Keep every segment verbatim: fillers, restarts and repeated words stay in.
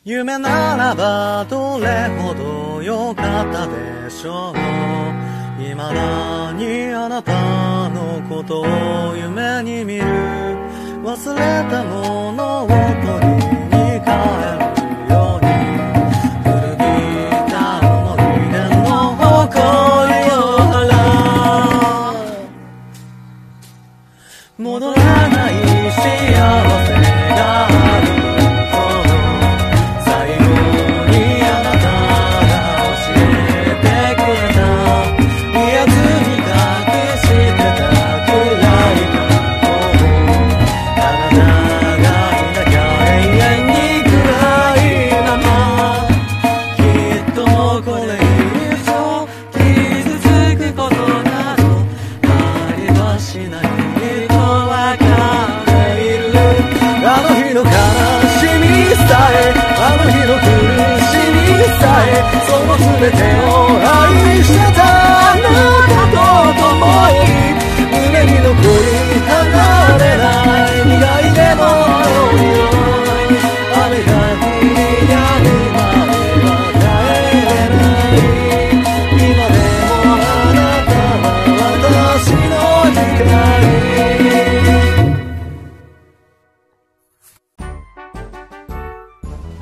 夢ならばどれほど良かったでしょう。未だにあなたのことを夢に見る。忘れたものを取りに帰るように、古びた思い出の誇りを払う。戻らない幸せがあるほど、最後にあなたが教えてくれた。言えずに隠してたくらいかも。あなたがいなきゃ永遠に暗いまま。きっとこれ以上傷つくことなどありはしないとわかっている。あの日の悲しみさえ、あの日の苦しみさえ、その全てを愛してたあなたと共に、胸に残り離れない苦いレモンの匂い。雨が降り止むまでは帰れない。今でもあなたは私の光。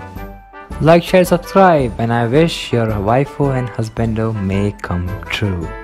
Like, share, subscribe, and I wish your waifu and husbando may come true.